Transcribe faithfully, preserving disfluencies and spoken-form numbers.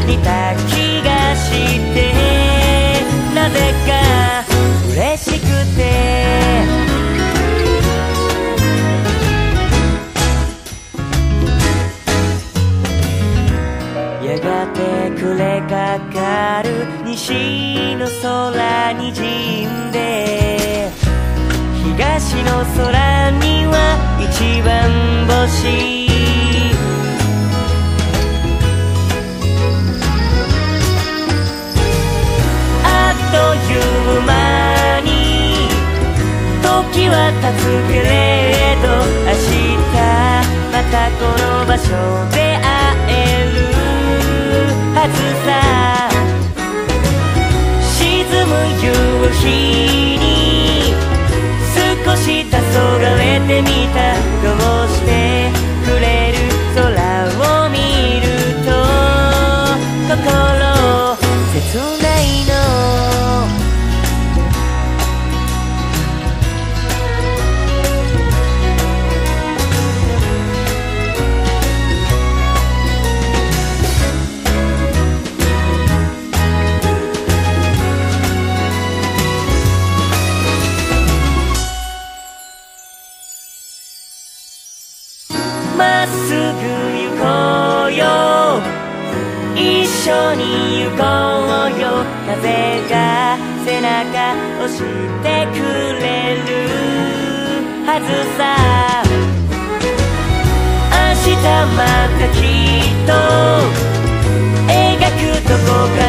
似た気がして、なぜか嬉しくてやがて暮れかかる西の空にじんで、東の空には一番星。あっという間に時は経つけれど、明日またこの場所で会えるはずさ。沈む夕日に少し黄昏てみた。どうしてくれる空を見ると心切ないの。まっすぐ行こうよ、一緒に行こうよ。風が背中押してくれるはずさ。明日またきっと描くどこか